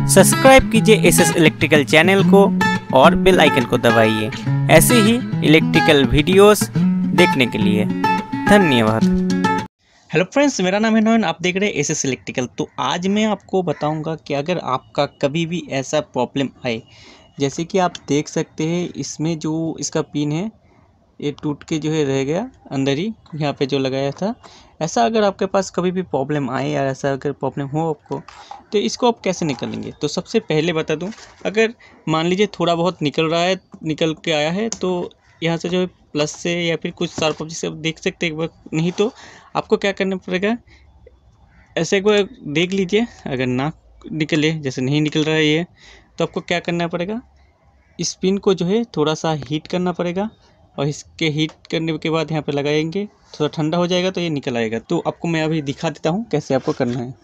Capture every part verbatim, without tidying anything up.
Subscribe कीजिए S S electrical channel को और बेल आइकन को दबाइए ऐसे ही इलेक्ट्रिकल वीडियोस देखने के लिए। धन्यवाद। हेलो फ्रेंड्स, मेरा नाम है नोन, आप देख रहे हैं एस एस इलेक्ट्रिकल। तो आज मैं आपको बताऊंगा कि अगर आपका कभी भी ऐसा प्रॉब्लम आए, जैसे कि आप देख सकते हैं इसमें जो इसका पिन है ये टूट के जो है रह गया अंदर ही, यहाँ पे जो लगाया था। ऐसा अगर आपके पास कभी भी प्रॉब्लम आए या ऐसा अगर प्रॉब्लम हो आपको, तो इसको आप कैसे निकालेंगे। तो सबसे पहले बता दूं, अगर मान लीजिए थोड़ा बहुत निकल रहा है, निकल के आया है, तो यहाँ से जो है प्लस से या फिर कुछ शार्प ऑब्जेक्ट से आप देख सकते हैं एक बार। नहीं तो आपको क्या करना पड़ेगा, ऐसे एक बार देख लीजिए। अगर ना निकले, जैसे नहीं निकल रहा है ये, तो आपको क्या करना पड़ेगा, इस पिन को जो है थोड़ा सा हीट करना पड़ेगा और इसके हीट करने के बाद यहाँ पे लगाएंगे, थोड़ा ठंडा हो जाएगा तो ये निकल आएगा। तो आपको मैं अभी दिखा देता हूँ कैसे आपको करना है।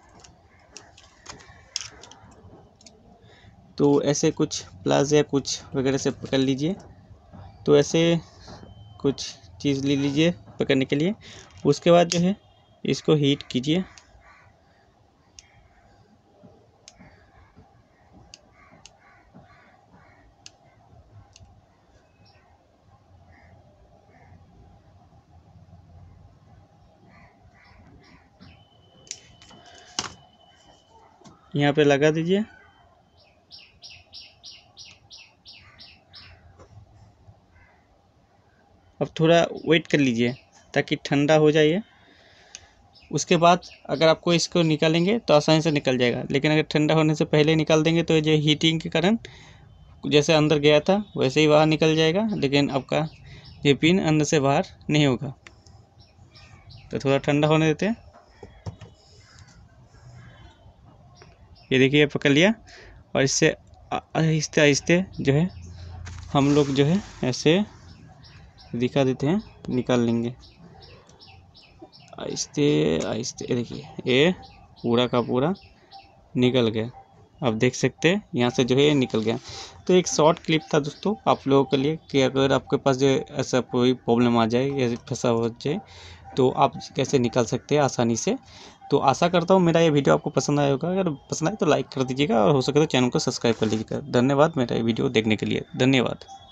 तो ऐसे कुछ प्लास या कुछ वगैरह से पकड़ लीजिए। तो ऐसे कुछ चीज़ ले लीजिए पकड़ने के लिए। उसके बाद जो है इसको हीट कीजिए। यहाँ पे लगा दीजिए। अब थोड़ा वेट कर लीजिए ताकि ठंडा हो जाए। उसके बाद अगर आपको इसको निकालेंगे तो आसानी से निकल जाएगा, लेकिन अगर ठंडा होने से पहले निकाल देंगे तो ये हीटिंग के कारण जैसे अंदर गया था वैसे ही बाहर निकल जाएगा, लेकिन आपका ये पिन अंदर से बाहर नहीं होगा। तो थोड़ा ठंडा होने देते हैं। ये देखिए पकड़ लिया, और इससे आहिस्ते आहिस्ते जो है हम लोग जो है ऐसे दिखा देते हैं, निकाल लेंगे आहिस्ते आहिस्ते। देखिए ये पूरा का पूरा निकल गया। आप देख सकते हैं यहाँ से जो है ये निकल गया। तो एक शॉर्ट क्लिप था दोस्तों आप लोगों के लिए कि अगर आपके पास जो ऐसा कोई प्रॉब्लम आ जाए या फंसा हो जाए तो आप कैसे निकाल सकते हैं आसानी से। तो आशा करता हूँ मेरा ये वीडियो आपको पसंद आया होगा। अगर पसंद आए तो लाइक कर दीजिएगा और हो सके तो चैनल को सब्सक्राइब कर लीजिएगा। धन्यवाद मेरा ये वीडियो देखने के लिए। धन्यवाद।